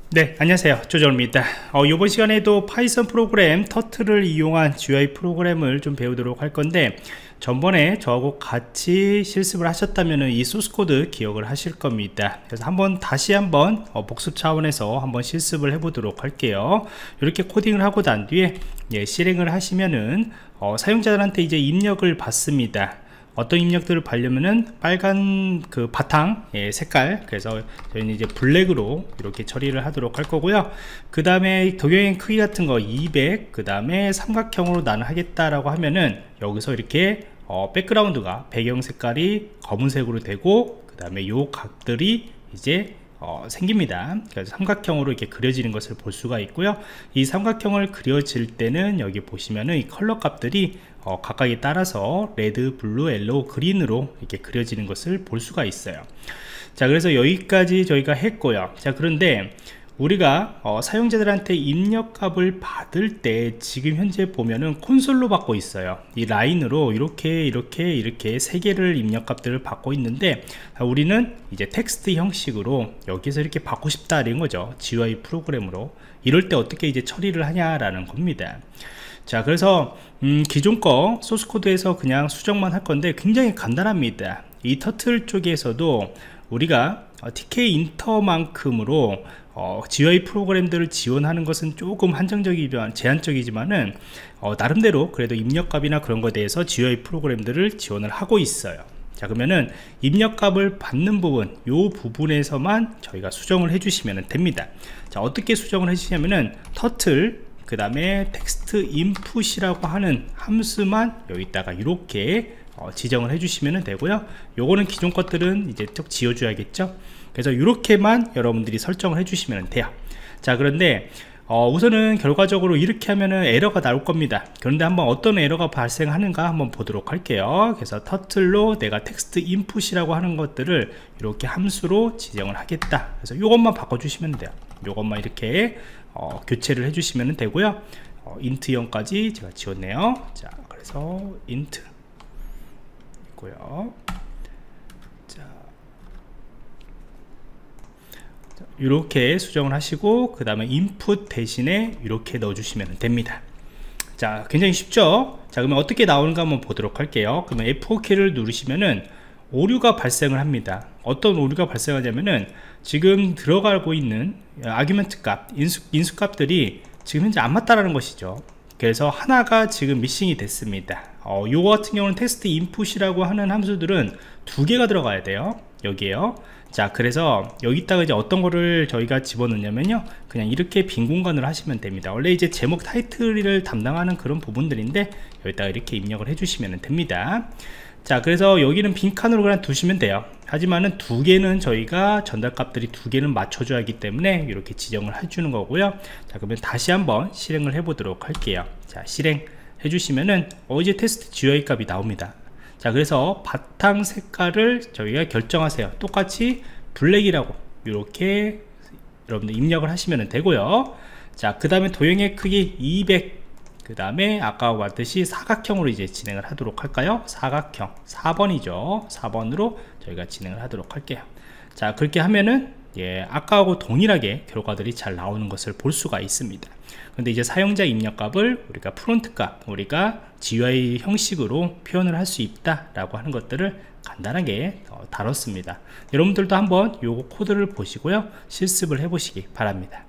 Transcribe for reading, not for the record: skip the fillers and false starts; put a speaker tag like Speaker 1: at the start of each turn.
Speaker 1: 네, 안녕하세요. 조정입니다. 이번 시간에도 파이썬 프로그램 터틀을 이용한 GUI 프로그램을 좀 배우도록 할 건데, 전번에 저하고 같이 실습을 하셨다면 이 소스코드 기억을 하실 겁니다. 그래서 다시 한번 복습 차원에서 한번 실습을 해보도록 할게요. 이렇게 코딩을 하고 난 뒤에 실행을 하시면은 사용자들한테 이제 입력을 받습니다. 어떤 입력들을 받려면은 빨간 그 바탕 색깔, 그래서 저희는 이제 블랙으로 이렇게 처리를 하도록 할 거고요. 그 다음에 도형의 크기 같은 거 200, 그 다음에 삼각형으로 나는 하겠다라고 하면은 여기서 이렇게 백그라운드가 배경 색깔이 검은색으로 되고, 그 다음에 요 각들이 이제 생깁니다. 그래서 삼각형으로 이렇게 그려지는 것을 볼 수가 있고요. 이 삼각형을 그려질 때는 여기 보시면은 이 컬러 값들이 각각에 따라서 레드, 블루, 옐로우, 그린으로 이렇게 그려지는 것을 볼 수가 있어요. 자, 그래서 여기까지 저희가 했고요. 자, 그런데 우리가 사용자들한테 입력값을 받을 때 지금 현재 보면은 콘솔로 받고 있어요. 이 라인으로 이렇게 세 개를 입력값들을 받고 있는데, 우리는 이제 텍스트 형식으로 여기서 이렇게 받고 싶다는 거죠. GUI 프로그램으로. 이럴 때 어떻게 이제 처리를 하냐라는 겁니다. 자, 그래서 기존 거 소스 코드에서 그냥 수정만 할 건데 굉장히 간단합니다. 이 터틀 쪽에서도 우리가 TK 인터만큼으로 GUI 프로그램들을 지원하는 것은 조금 한정적이지만 제한적이지만은 나름대로 그래도 입력값이나 그런 것에 대해서 GUI 프로그램들을 지원을 하고 있어요. 자, 그러면은 입력값을 받는 부분, 요 부분에서만 저희가 수정을 해주시면 됩니다. 자, 어떻게 수정을 해주시냐면은 터틀 그 다음에 텍스트 인풋이라고 하는 함수만 여기다가 이렇게 지정을 해주시면 되고요. 요거는 기존 것들은 이제 쭉 지워줘야겠죠. 그래서 이렇게만 여러분들이 설정을 해주시면 돼요. 자, 그런데 우선은 결과적으로 이렇게 하면은 에러가 나올 겁니다. 그런데 한번 어떤 에러가 발생하는가 한번 보도록 할게요. 그래서 터틀로 내가 텍스트 인풋이라고 하는 것들을 이렇게 함수로 지정을 하겠다. 그래서 이것만 바꿔주시면 돼요. 이것만 이렇게 교체를 해주시면 되고요. int 0까지 제가 지웠네요. 자, 그래서 int 있고요. 이렇게 수정을 하시고, 그 다음에 input 대신에 이렇게 넣어주시면 됩니다. 자, 굉장히 쉽죠? 자, 그러면 어떻게 나오는가 한번 보도록 할게요. 그러면 F4키를 누르시면은 오류가 발생을 합니다. 어떤 오류가 발생하냐면은 지금 들어가고 있는 아규먼트 값, 인수 값들이 지금 현재 안 맞다라는 것이죠. 그래서 하나가 지금 미싱이 됐습니다. 요거 같은 경우는 텍스트 인풋이라고 하는 함수들은 두 개가 들어가야 돼요. 여기에요. 자, 그래서 여기다가 이제 어떤 거를 저희가 집어넣냐면요, 그냥 이렇게 빈 공간을 하시면 됩니다. 원래 이제 제목 타이틀을 담당하는 그런 부분들인데 여기다가 이렇게 입력을 해주시면 됩니다. 자, 그래서 여기는 빈칸으로 그냥 두시면 돼요. 하지만은 두 개는 저희가 전달 값들이 두 개는 맞춰줘야 하기 때문에 이렇게 지정을 해주는 거고요. 자, 그러면 다시 한번 실행을 해 보도록 할게요. 자, 실행 해주시면은 이제 테스트 GUI 값이 나옵니다. 자, 그래서 바탕 색깔을 저희가 결정하세요. 똑같이 블랙이라고 이렇게 여러분들 입력을 하시면 되고요. 자, 그 다음에 도형의 크기 200, 그 다음에 아까 봤듯이 사각형으로 이제 진행을 하도록 할까요? 사각형 4번이죠. 4번으로 저희가 진행을 하도록 할게요. 자, 그렇게 하면은 아까하고 동일하게 결과들이 잘 나오는 것을 볼 수가 있습니다. 근데 이제 사용자 입력값을 우리가 프론트 값, 우리가 GUI 형식으로 표현을 할 수 있다 라고 하는 것들을 간단하게 다뤘습니다. 여러분들도 한번 요거 코드를 보시고요, 실습을 해 보시기 바랍니다.